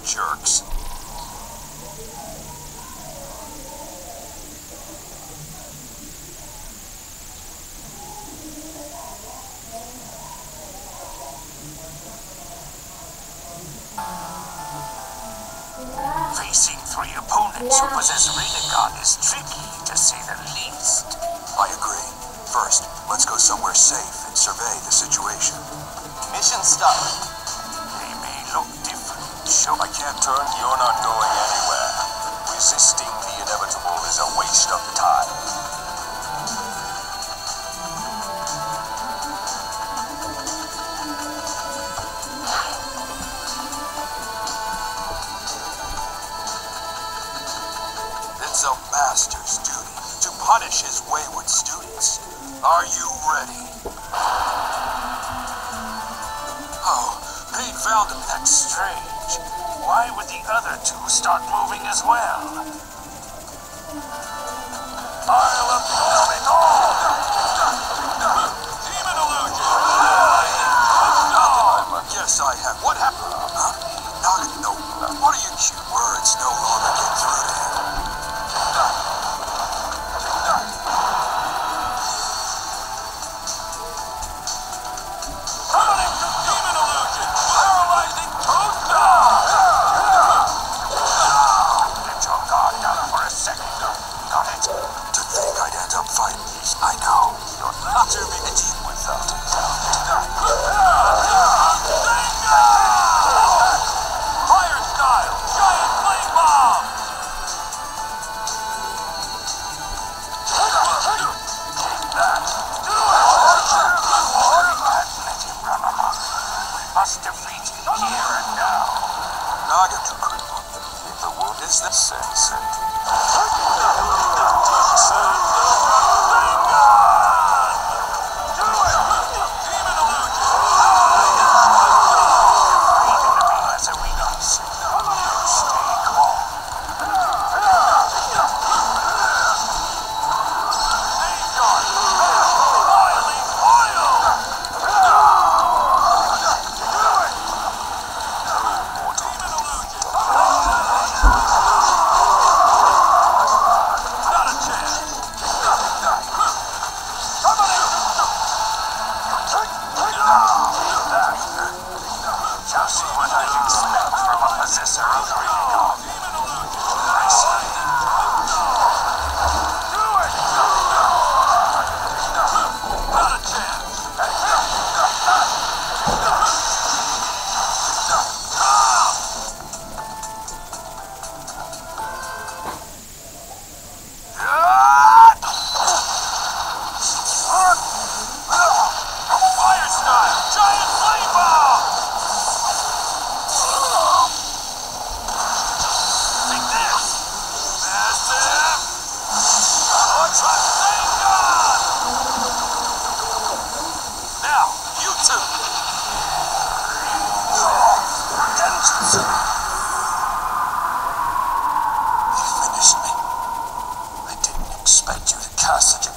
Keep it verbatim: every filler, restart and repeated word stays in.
jerks. Facing three opponents who possess Rinnegan is tricky, to say the least. I agree. First, let's go somewhere safe and survey the situation. Mission start. They may look different. Sure, I can't turn. You're not going anywhere. Resisting the inevitable is a waste of time. It's a master's duty to punish his wayward students. Are you ready? Oh, Pete found him. That's strange. Why would the other two start moving as well? I'll absorb it all! Demon illusion! Oh, yes, I have. What happened? Huh? Nagant, no. What are your cute words no longer get through to him? I know. You're not to be deep without it. Fire style! Giant flame bomb! Take that! Do it! Let him run amok. We must defeat him here and now. Nagant, if the wound is the sensei. Just what I'd expect from a possessor of Rinnegan. I see. Do it! Not a chance! Fire style! Giant flame bomb! Now, you two! Vengeance! You finished me. I didn't expect you to cast such a